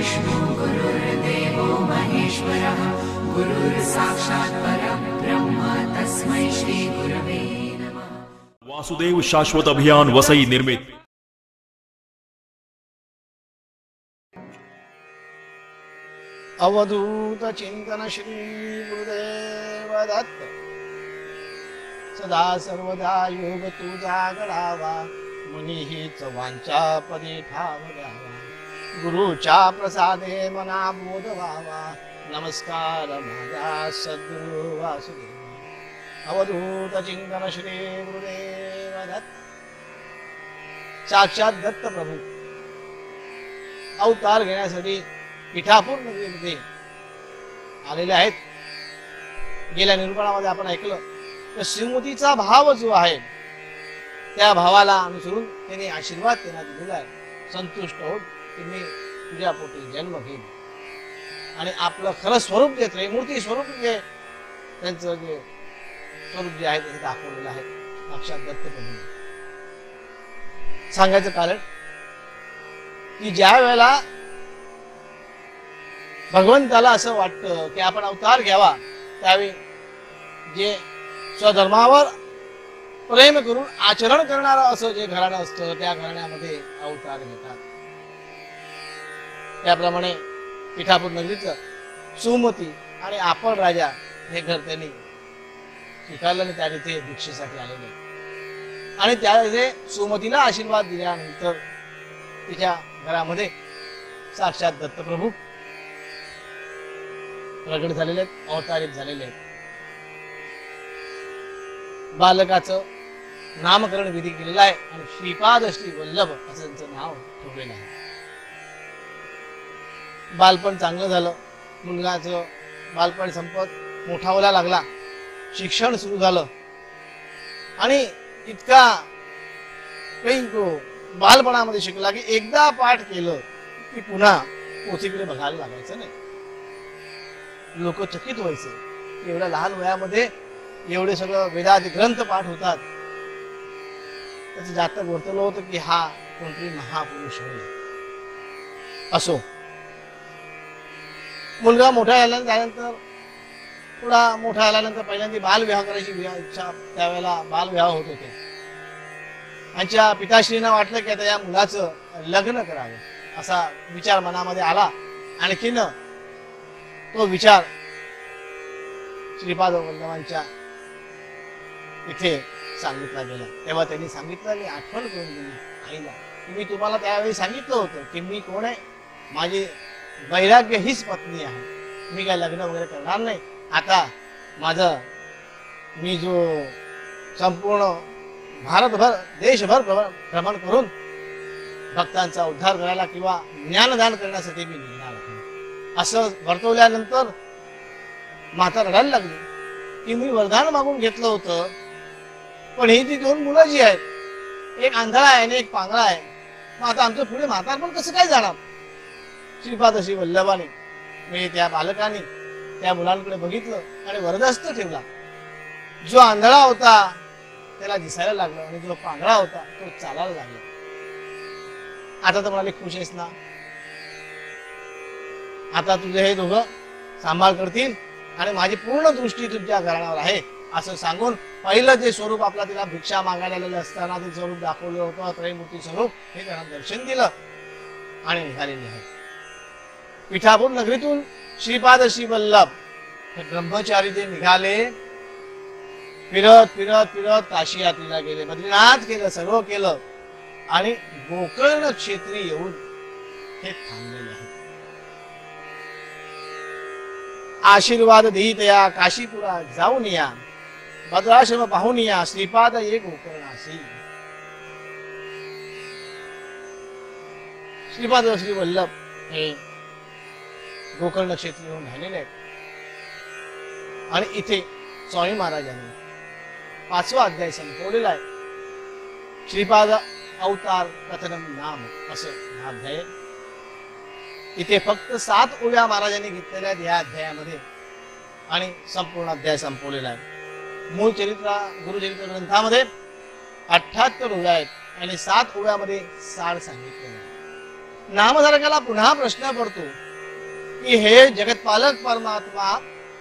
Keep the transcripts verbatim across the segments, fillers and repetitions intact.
गुरुर्विष्णु गुरुर्देवो महेश्वरः गुरुर्साक्षात् परब्रह्म तस्मै श्री गुरवे नमः। वासुदेव शाश्वत अभियान वसई निर्मित अवधूत चिंतन श्री गुरुदेव दत्त। सदा सर्वदा योग तुझा घडावा, मुनी हीच वांचा पदी ठाव द्यावा। गुरुच्या प्रसादे मना बोध व्हावा, नमस्कार माझा सद्गुरु वासुदेव। अवधूत चिंतन श्री गुरुदेव दत्त। साक्षात दत्त प्रभू अवतार घेण्यासाठी पिठापूर नगरीमध्ये आलेले आहेत। गेल्या निरूपणामध्ये आपण ऐकलं तर श्रीमतीचा भाव जो आहे त्या भावाला अनुसरून त्यांनी आशीर्वाद त्यांना दिलेला आहे। संतुष्ट होत की मी तुझ्या पोटी जन्म घेईन आणि आपलं खरं स्वरूप जे त्रैमूर्ती स्वरूप जे त्यांचं जे स्वरूप जे आहे ते दाखवलेलं आहे साक्षात दत्त प्रभूने। सांगायचं कारण की ज्या वेळेला भगवंताला असं वाटतं की आपण अवतार घ्यावा, त्यावेळी जे स्वधर्मावर प्रेम करून आचरण करणारं असं जे घराणं असतं त्या घराण्यामध्ये अवतार घेतात। त्याप्रमाणे पिठापूर नगरीचं सुमती आणि आपण राजा हे घर त्यांनी स्वीकारलं आणि त्या तिथे दीक्षेसाठी आलेले आणि त्यावेळी सुमतीला आशीर्वाद दिल्यानंतर तिच्या घरामध्ये साक्षात दत्तप्रभू प्रगट झालेले आहेत, अवतारित झालेले आहेत। बालकाचं नामकरण विधी केलेला आहे आणि श्रीपाद श्री वल्लभ असं त्यांचं नाव ठेवलेलं आहे। बालपण चांगलं झालं, मुलगाचं बालपण संपत मोठा व्हायला लागला, शिक्षण सुरू झालं आणि इतका काही तो बालपणामध्ये शिकला की एकदा पाठ केलं की पुन्हा पोथीकडे बघायला लागायचं नाही। लोक चकित व्हायचे की एवढ्या लहान वयामध्ये एवढे सगळं वेदादी ग्रंथ पाठ होतात। त्याचं जातक वर्तवलं होतं की हा कोणतरी महापुरुष होईल। असो, मुलगा मोठा झाल्यानंतर थोडा मोठा झाल्यानंतर पहिल्यांदा बालविवाह करायची इच्छा, त्यावेळेला बालविवाह होत होते। त्यांच्या पिताश्रींना वाटलं की आता या मुलाचं लग्न करावं असा विचार मनामध्ये आला। आणखीन तो विचार श्रीपाद वल्लभांच्या इथे सांगितला गेला। तेव्हा त्यांनी सांगितलं आणि आठवण करून दिली आईला की मी तुम्हाला त्यावेळी सांगितलं होतं की मी कोण आहे, माझी वैराग्य हीच पत्नी आहे, मी काय लग्न वगैरे करणार नाही। आता माझं मी जो संपूर्ण भारतभर देशभर भ्रमण करून भक्तांचा उद्धार करायला किंवा ज्ञानदान करण्यासाठी मी निघणार आहे असं वर्तवल्यानंतर माता रडायला लागली की मी वरदान मागून घेतलं होतं, पण ही जी दोन मुलं जी आहेत, एक आंधळा आहे आणि एक पांगळा आहे, मग आता आमचं पुढे म्हातारपण कसं काय जाणार। श्रीपाद श्री वल्लभाने मी त्या बालकाने त्या मुलांकडे बघितलं आणि वरदहस्त ठेवला। जो आंधळा होता त्याला दिसायला लागलं आणि जो पांगळा होता तो चालायला लागला। आता तर म्हणाले खुश आहेस ना, आता तुझे हे दोघं सांभाळ करतील आणि माझी पूर्ण दृष्टी तुमच्या घराण्यावर आहे असं सांगून पहिलं जे स्वरूप आपला तिला भिक्षा मागायला आलेलं असताना ते स्वरूप दाखवलं होतं, त्रैमूर्ती स्वरूप, हे त्यांना दर्शन दिलं आणि निघालेले आहे। पिठापूर नगरीतून श्रीपाद श्री वल्लभ हे ब्रह्मचारी जे निघाले, फिरत फिरत फिरत काशी यात्रेला गेले, बद्रीनाथ केलं, सर्व केलं आणि गोकर्ण क्षेत्री येऊन हे थांबलेले आहे। आशीर्वाद देईत या काशीपुरा जाऊन या, भद्राश्रम पाहून या, श्रीपाद ये गोकर्णासी। श्रीपाद श्री वल्लभ हे गोकर्ण क्षेत्र येऊन राहिलेले आहेत आणि इथे स्वामी महाराजांनी पाचवा अध्याय संपवलेला आहे। श्रीपाद अवतार कथनम नाम असं हा अध्याय। इथे फक्त सात ओव्या महाराजांनी घेतलेल्या आहेत या अध्यायामध्ये आणि संपूर्ण अध्याय संपवलेला आहे। मूळ चरित्र गुरुचरित्र ग्रंथामध्ये अठ्ठ्याहत्तर ओव्या आहेत आणि सात ओव्यामध्ये सार सांगितलेलं आहे। नामधारकाला पुन्हा प्रश्न पडतो की हे जगतपालक परमात्मा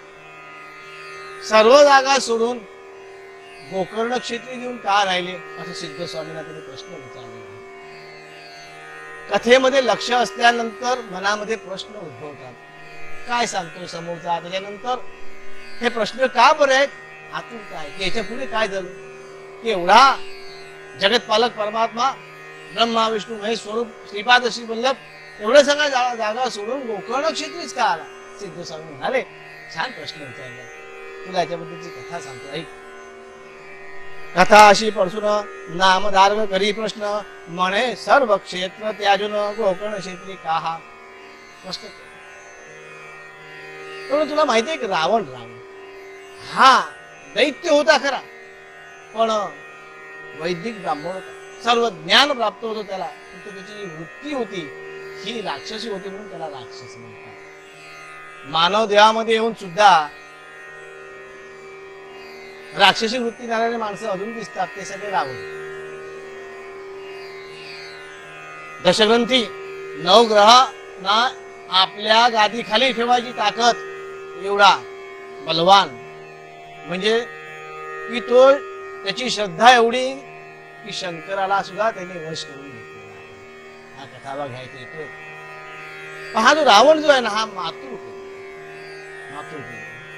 सर्व जागा सोडून गोकर्ण क्षेत्री घेऊन का राहिले, असं सिद्ध स्वामींना त्यांनी प्रश्न विचारला. कथेमध्ये लक्ष असल्यानंतर मनामध्ये प्रश्न उद्भवतात. काय सांगतोय समोरचा, त्याच्यानंतर हे प्रश्न का बरे आहेत, आतून काय, याच्या पुढे काय झालं की एवढा जगतपालक परमात्मा ब्रह्मा विष्णू महेश स्वरूप श्रीपाद श्री वल्लभ एवढं सगळ्या जागा सोडून गोकर्ण क्षेत्रीच का आला. सिद्ध स्वामी म्हणाले, छान प्रश्न विचारला, तुला याच्याबद्दलची कथा सांगतो ऐक. कथा अशी पडसून नामधारक करी प्रश्न म्हणे सर्व क्षेत्र त्याजून गोकर्ण क्षेत्री का हा. प्रश्न तुला माहिती आहे की रावण रावण हा दैत्य होता खरा, पण वैदिक ब्राह्मण होता, सर्व ज्ञान प्राप्त होतं त्याला, फक्त त्याची जी वृत्ती होती ही राक्षसी होती म्हणून त्याला राक्षस म्हणतात. मानव देहामध्ये येऊन सुद्धा राक्षसी वृत्ती झालेले माणसं अजून दिसतात, ते सगळे रावण. दशग्रंथी नवग्रहांना आपल्या गादी खाली ठेवायची ताकद एवढा बलवान, म्हणजे की तो त्याची श्रद्धा एवढी की शंकराला सुद्धा त्याने वश करून घेतलेला. हा कथाभाग घ्यायचा येतो. हा जो रावण जो आहे ना, हा मातृ मातृ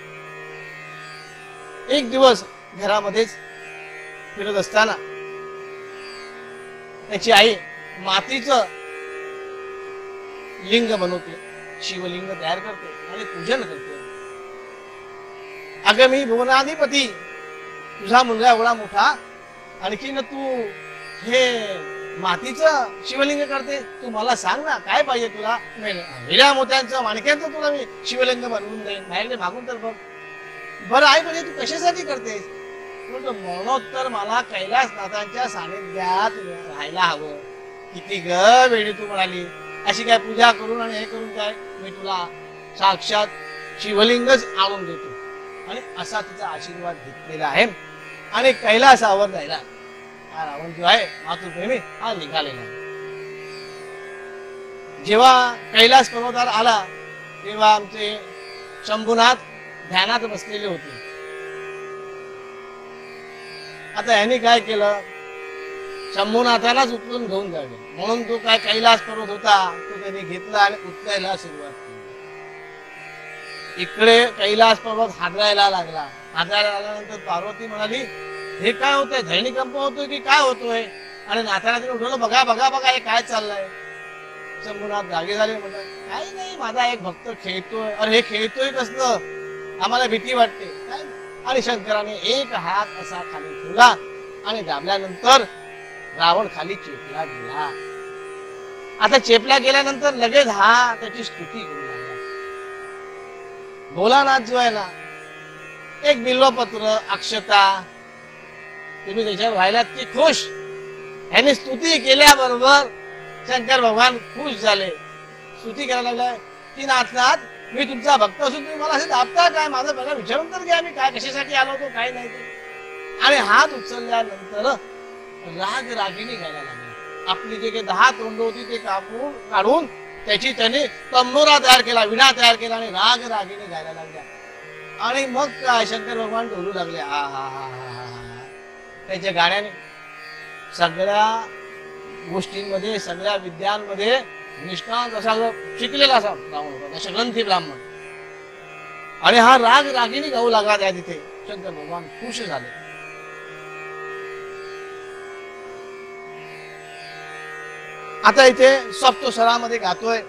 एक दिवस घरामध्येच फिरत असताना त्याची आई मातीचं लिंग बनवते, शिवलिंग तयार करते आणि पूजन करते. अगं मी भुवनाधिपती, तुझा मुलगा एवढा मोठा, आणखीन तू हे मातीचं शिवलिंग करते, तू मला सांग ना काय पाहिजे तुला, हिऱ्या मोत्यांचं माणक्यांचं तुला मी शिवलिंग बनवून देईन, माझ्याकडे मागून तर बघ. बरं आई म्हणजे तू कशासाठी करतेस, म्हणतो मरणोत्तर मला कैलासनाथांच्या सानिध्यात राहायला हवं. किती ग वेळी तू म्हणाली, अशी काय पूजा करून आणि हे करून काय मी तुला साक्षात शिवलिंगच आणून देतो. आणि असा तिचा आशीर्वाद घेतलेला आहे आणि कैलासावर जायला हा रावण जो आहे मातृप्रेमी हा निघालेला आहे. जेव्हा कैलास पर्वतावर आला तेव्हा आमचे शंभूनाथ ध्यानात बसलेले होते. आता यांनी काय केलं, शंभूनाथालाच उचलून घेऊन जावे म्हणून तो काय कैलास पर्वत होता तो त्यांनी घेतला आणि उचलायला सुरुवात केली. इकडे कैलास पर्वत हादरायला लागला. हादरायला लागल्यानंतर पार्वती म्हणाली, हे काय होतंय, धरणीकंप होतोय की काय होतोय, आणि नाथाला तिने उठवलं, बघा बघा बघा हे काय चाललंय. शंभूनाथ जागे झाले, म्हणतात काही नाही, माझा एक भक्त खेळतोय. अरे हे खेळतोय कसलं, आम्हाला भीती वाटते. काय आणि शंकराने एक हात असा खाली ठेवला आणि दाबल्यानंतर रावण खाली चेपला गेला. आता चेपला गेल्यानंतर लगेच हा त्याची स्तुती करू लागला. भोलानाथ जो आहे ना, एक बिल्वपत्र अक्षता तुम्ही त्याच्यावर व्हायला की खुश. ह्याने स्तुती केल्याबरोबर शंकर भगवान खुश झाले. स्तुती करायला लागलाय की नाथनाथ मी तुमचा भक्त असून तुम्ही मला असे दाबता काय, माझं बघा विचारून तर घ्या मी काय कशासाठी आलो होतो काय नाही ते. आणि हात उचलल्यानंतर राग रागिणी घ्यायला लागला. आपली जे काही दहा तोंड होती ते कापून काढून त्याची त्याने तंबोरा तयार केला, विणा तयार केला आणि राग रागिणी गायला लागल्या. आणि मग काय शंकर भगवान डोलू लागले. हा हा हा हा हा त्याच्या गाण्याने सगळ्या गोष्टींमध्ये सगळ्या विद्यांमध्ये निष्णात असा शिकलेला असा ब्राह्मण होता, दशग्रंथी ब्राह्मण. आणि हा राग रागिणी गाऊ लागला त्या तिथे. शंकर भगवान खुश झाले. आता इथे सप्तस्वरामध्ये गातोय.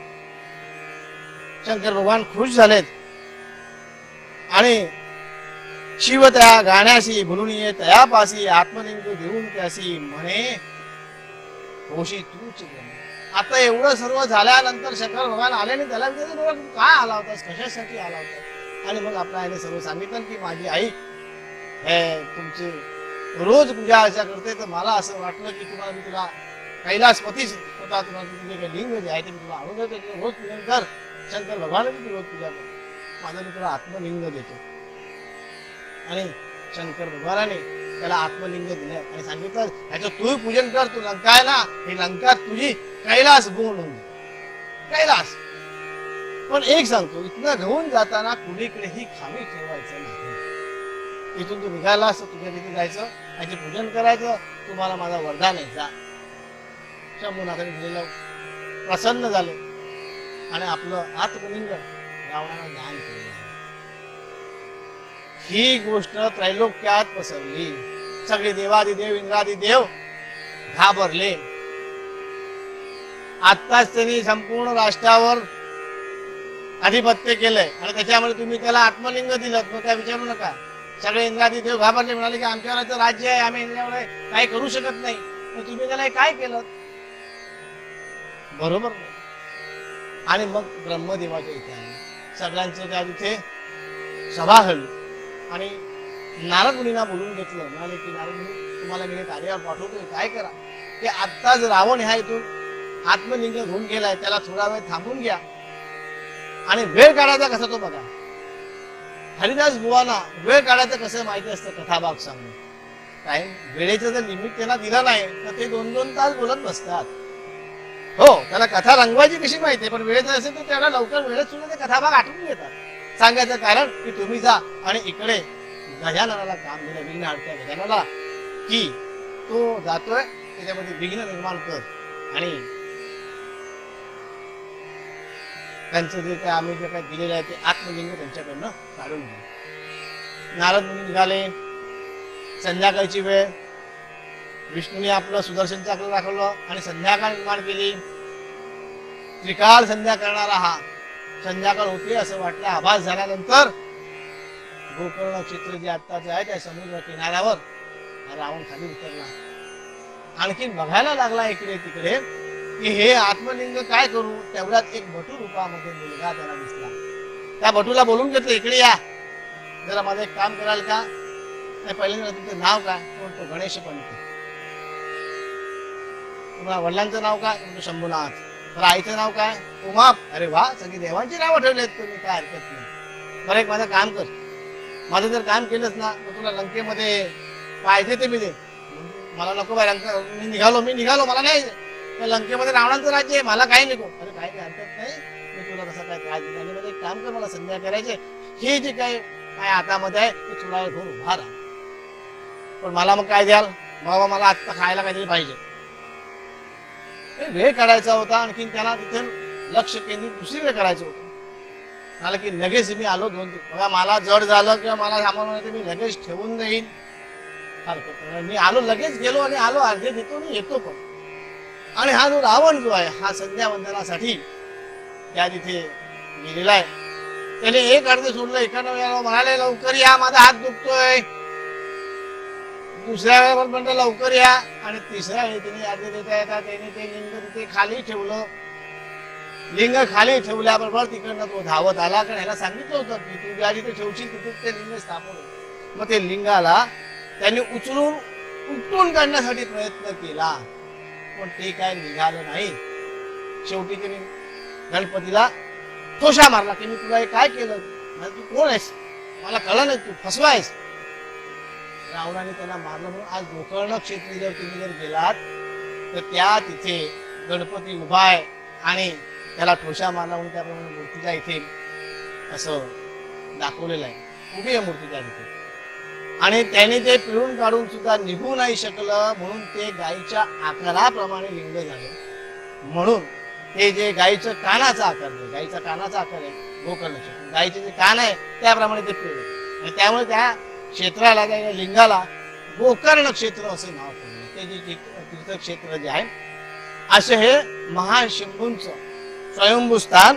शंकर भगवान खुश झालेत आणि शिव त्या गाण्याशी भुलून ये तयापासी आत्मलिंग देऊन त्याशी म्हणे होशी तूच. आता एवढं सर्व झाल्यानंतर शंकर भगवान आले आणि त्याला विचारलं तू का आला होतास, कशासाठी आला होता. आणि मग आपल्या आईने सर्व सांगितलं की माझी आई हे तुमची रोज पूजा अर्चा करते, तर मला असं वाटलं की तुम्हाला मी तुला कैलासपतीच होता, तुम्हाला तुझे काही लिंग जे आहे ते मी तुला आणून देतो, रोज पूजन कर. शंकर भगवानाची रोज पूजा कर, माझं मी तुला आत्मलिंग देतो. आणि शंकर भगवानाने त्याला आत्मलिंग दिलं आणि सांगितलं ह्याचं तू पूजन कर, तू लंका आहे ना, ही लंका तुझी कैलास बनवून दे, कैलास. पण एक सांगतो, इथनं घेऊन जाताना कुणीकडेही खामी ठेवायचं नाही. इथून तू निघालास तर तुझ्या तिथे जायचं, याचे पूजन करायचं, तुम्हाला माझा वरदान आहे जा. शंभूनाथाने दिलेलं प्रसन्न झाले आणि आपलं आत्मलिंग रावणाला दान केलं. ही गोष्ट त्रैलोक्यात पसरली. सगळे देवादिदेव इंद्रादिदेव घाबरले. आत्ताच त्यांनी संपूर्ण राष्ट्रावर अधिपत्य केलंय आणि त्याच्यामध्ये तुम्ही त्याला आत्मलिंग दिलं, मग काय विचारू नका. सगळे इंद्रादिदेव घाबरले, म्हणाले की आमच्यावर राज्य आहे, आम्ही इंद्रावर काही करू शकत नाही, तर तुम्ही त्याला काय केलं? बरोबर नाही. आणि मग ब्रह्मदेवाच्या इथे आले. सगळ्यांचं त्या तिथे सभा घडली आणि नारद मुनींना बोलून घेतलं. म्हणाले की नारद मुनी, तुम्हाला मी कार्यावर पाठवतोय, काय करा की आत्ताच रावण ह्या इथून आत्मलिंग घेऊन गेलाय, त्याला थोडा वेळ थांबून घ्या आणि वेळ काढायचा कसा तो बघा. हरिदास बुवांना वेळ काढायचं कसं माहिती असतं, कथाभाग सांगून. काय वेळेचं जर लिमिट त्यांना दिलं नाही तर ते दोन दोन तास बोलत बसतात. हो, त्याला कथा रंगवायची कशी माहिती, पण वेळेचं असेल तर त्याला लवकर वेळेत सुद्धा ते कथाभाग आठवून घेतात. सांगायचं कारण की तुम्ही जा आणि इकडे गजाननाला काम दिलं, विघ्नहर्त्या गजाननाला, की तो जातोय त्याच्यामध्ये विघ्न निर्माण कर आणि त्यांचं जे काय आम्ही जे काय दिलेलं आहे ते आत्मलिंग त्यांच्याकडनं काढून घे. नारद मुनी निघाले. संध्याकाळची वेळ, विष्णूने आपलं सुदर्शन चक्र दाखवलं आणि संध्याकाळ निर्माण केली. त्रिकाळ संध्या करणारा हा संध्याकाळ होती असं वाटलं. आभास झाल्यानंतर गोकर्ण क्षेत्र जे आत्ताच आहे त्या समुद्र किनाऱ्यावर रावण खाली उतरला. आणखीन बघायला लागला इकडे तिकडे की हे आत्मलिंग काय करू. तेवढ्यात एक बटू रूपामध्ये मुलगा त्याला दिसला. त्या बटूला बोलून घेतलं, इकडे या, जरा माझं एक काम कराल का. पहिल्यांदा तुमचं नाव काय. तो गणेश पंत. तुम्हाला वडिलांचं नाव काय. तुमचं शंभूनाथ. तर आईचं नाव काय. उमा. अरे वा, सगळी देवांची नावं ठेवली आहेत तुम्ही, काय हरकत नाही. बरं, एक माझं काम कर, माझं जर काम केलंच ना तर तुला लंकेमध्ये पाहिजे ते मी दे. मला नको बाय, लंका मी निघालो मी निघालो मला नाही, लंकेमध्ये रावणाचं राज्य आहे, मला काही नको. अरे काही हरकत नाही, मी तुला तसं काय त्रास दिला. आणि एक काम कर, मला संध्या करायचे, हे जे काय काय हातामध्ये आहे ते तुला घेऊन उभा राहा. पण मला मग काय द्याल. बाबा मला आत्ता खायला काहीतरी पाहिजे. वेळ काढायचा होता. आणखीन त्याला तिथे लक्ष केंद्रित दुसरीकडे करायचं होतं. मला की लगेच मी आलो दोन बघा, मला जड झालं किंवा मला सामान मी लगेच ठेवून देईन, हरकत नाही. मी आलो, लगेच गेलो आणि आलो, अर्धे देतो आणि येतो पण. आणि हा जो रावण जो आहे हा संध्या वंदनासाठी त्या तिथे गेलेला आहे. त्याने एक अर्धे सोडलं, एखाद्या वेळेला म्हणाले लवकर या, माझा हात दुखतोय. दुसऱ्या वेळेला म्हणलं लवकर या. आणि तिसऱ्या वेळी त्याने अर्धे देता येतात त्याने ते लिंग तिथे खाली ठेवलं. लिंग खाली ठेवल्याबरोबर तिकडनं तो धावत आला. कारण ह्याला सांगितलं होतं की तू ज्या जिथे ठेवशील तिथे ते लिंग स्थापन. मग ते लिंगाला त्यांनी उचलून उपटून काढण्यासाठी प्रयत्न केला, पण ते काय निघालं नाही. शेवटी त्यांनी गणपतीला ठोशा मारला की मी तुला काय केलं, तू कोण आहेस, मला कळलं नाही, तू फसवायस. रावणाने त्यांना मारलं. म्हणून आज गोकर्ण क्षेत्री जर तुम्ही जर गेलात तर त्या तिथे गणपती उभा आहे आणि त्याला ठोशा मारला म्हणून त्याप्रमाणे मूर्तीच्या इथे असं दाखवलेलं आहे, उभी आहे मूर्ती त्या तिथे. आणि त्याने ते पिळून काढून सुद्धा निघू नाही शकलं, म्हणून ते गायीच्या आकाराप्रमाणे लिंग झाले. म्हणून ते जे गायीचं कानाचा आकार आहे, गायीचा कानाचा आकार आहे गोकर्ण क्षेत्र, गायीचे जे कान आहे त्याप्रमाणे ते पिळले. आणि त्यामुळे त्या क्षेत्राला त्या लिंगाला गोकर्ण क्षेत्र असे नाव पडले. ते जे तीर्थक्षेत्र जे आहे असे हे महाशंभूंचं स्वयंभूस्थान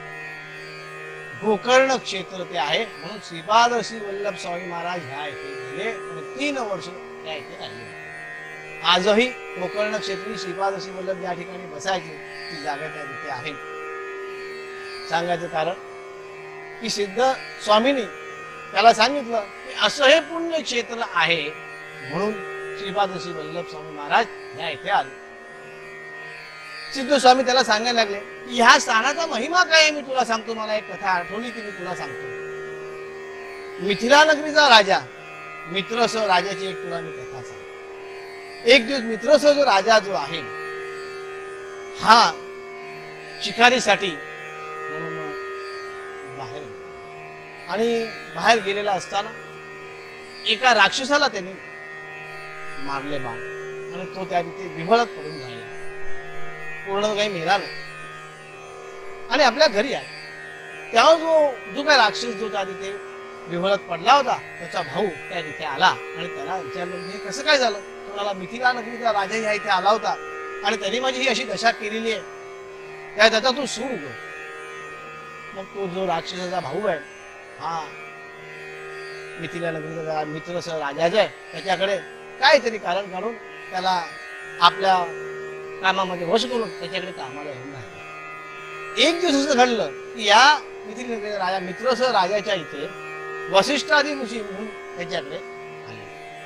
गोकर्ण क्षेत्र ते आहे. म्हणून श्रीपाद श्री वल्लभ स्वामी महाराज ह्या इथे गेले आणि तीन वर्ष त्या इथे राहिले. आजही गोकर्ण क्षेत्री श्रीपाद श्री वल्लभ ज्या ठिकाणी बसायचे ती जागा त्या तिथे आहे. सांगायचं कारण की सिद्ध स्वामींनी त्याला सांगितलं की असं हे पुण्य क्षेत्र आहे, म्हणून श्रीपाद श्री वल्लभ स्वामी महाराज ह्या इथे आले. सिद्ध स्वामी त्याला सांगायला लागले की ह्या स्थानाचा महिमा काय आहे मी तुला सांगतो. मला एक कथा आठवली ती मी तुला सांगतो. मिथिला नगरीचा राजा मित्रसह राजाची एक तुला मी कथा सांग. एक दिवस मित्रसह जो राजा जो आहे हा शिकारीसाठी म्हणून बाहेर गेला. आणि बाहेर गेलेला असताना एका राक्षसाला त्यांनी मारले बाण आणि तो त्या तिथे विव्हळत पडून राहिला, पूर्ण काही मेला नाही. आणि आपल्या घरी आहे तेव्हा जो जो काय राक्षस जो त्या तिथे विव्हळत पडला होता त्याचा भाऊ त्या तिथे आला आणि त्याला विचारलं हे कसं काय झालं. तुम्हाला मिथिला नगरीचा राजा ह्या इथे आला होता आणि त्यांनी माझी ही अशी दशा केलेली आहे, त्या त्याचा तू सूड उगव. मग तो जो राक्षसाचा भाऊ आहे हा मिथिला नगरीचा मित्र राजाचा आहे, त्याच्याकडे काहीतरी कारण काढून त्याला आपल्या कामामध्ये वश करून त्याच्याकडे कामाला येऊन राहिला. एक दिवस असं घडलं की या मिथिला नगरीचा राजा मित्रसह राजाच्या इथे वसिष्ठादी ऋषी म्हणून त्याच्याकडे आले.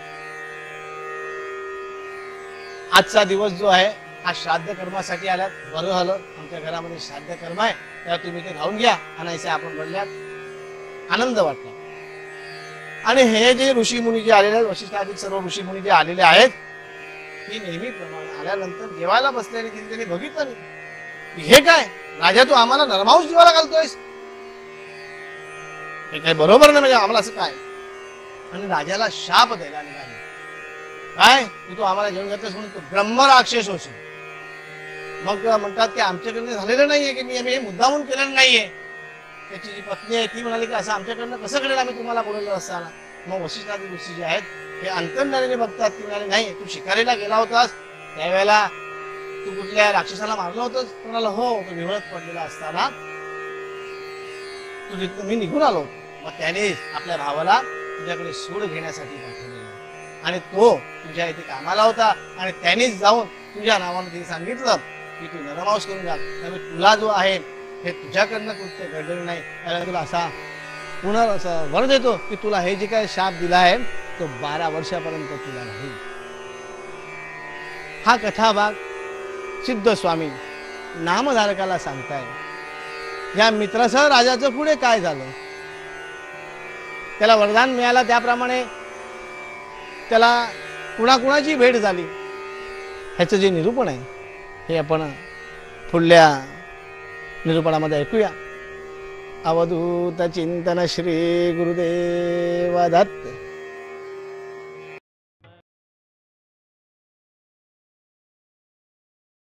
आजचा दिवस जो आहे हा श्राद्ध कर्मासाठी आल्यात, बरं झालं आमच्या घरामध्ये श्राद्ध कर्म आहे, तेव्हा तुम्ही ते राहून घ्या. आणि असे आपण बोलल्यात आनंद वाटला. आणि हे जे ऋषी मुनी जे आलेले आहेत, वशिष्ठाधिक सर्व ऋषी मुनी जे आलेले आहेत, ती नेहमीप्रमाणे आल्यानंतर जेवायला बसल्याने तिथे त्यांनी बघितलं नाही हे काय राजा तू आम्हाला नरमांस जेवायला घालतोयस, हे काही बरोबर नाही, म्हणजे आम्हाला असं काय. आणि राजाला शाप द्यायला निघाले, काय तू आम्हाला जेवण घालतोस म्हणून तू ब्रह्मराक्षस होशील. मग म्हणतात की आमच्याकडनं झालेलं नाहीये, की मी आम्ही हे मुद्दामून केलेलं नाहीये. त्याची जी पत्नी आहे ती म्हणाली की असं आमच्याकडनं कसं कळेल आम्ही तुम्हाला बोलवलं असताना. मग वशिष्ठादी ऋषी जे आहेत हे अंतर्ज्ञानाने बघतात, ती म्हणाले नाही तू शिकारीला गेला होतास त्यावेळेला तू कुठल्या राक्षसाला मारलं होतंस. म्हणाला हो, तो विवळत पडलेला असताना तू जिथं मी निघून आलो. मग त्याने आपल्या भावाला तुझ्याकडे सूड घेण्यासाठी पाठवलेला आणि तो तुझ्या इथे कामाला होता आणि त्यानेच जाऊन तुझ्या नावानं तिने सांगितलं की तू नरमांस करून घाल. त्यामुळे तुला जो आहे हे तुझ्याकडनं कृत्य घडलेलं नाही, त्याला तुला असा पुन्हा असं वर देतो की तुला हे जे काय शाप दिला आहे तो बारा वर्षापर्यंत तुला राहील. हा कथा भाग सिद्ध स्वामी नामधारकाला सांगताय. या मित्रासह राजाचं पुढे काय झालं, त्याला वरदान मिळालं त्याप्रमाणे त्याला कुणाकुणाची भेट झाली ह्याचं जे निरूपण आहे हे आपण पुढल्या निरूपणामध्ये ऐकूया. अवधूत चिंतन श्री गुरुदेव दत्त.